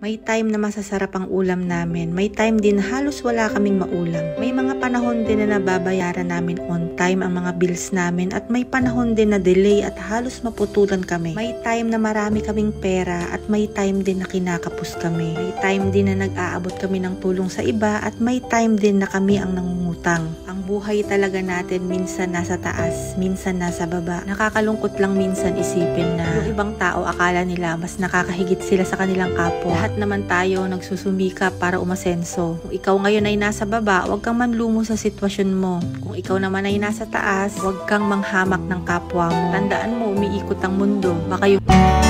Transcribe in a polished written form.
May time na masasarap ang ulam namin. May time din na halos wala kaming maulam. May mga panahon din na nababayaran namin on time ang mga bills namin at may panahon din na delay at halos maputulan kami. May time na marami kaming pera at may time din na kinakapos kami. May time din na nag-aabot kami ng tulong sa iba at may time din na kami ang nangungutang. Ang buhay talaga natin minsan nasa taas, minsan nasa baba. Nakakalungkot lang minsan isipin na yung ibang tao akala nila mas nakakahigit sila sa kanilang kapwa. Lahat naman tayo nagsusumikap para umasenso. Kung ikaw ngayon ay nasa baba, huwag kang manlumo sa sitwasyon mo. Kung ikaw naman ay nasa taas, huwag kang manghamak ng kapwa mo. Tandaan mo, umiikot ang mundo. Baka yung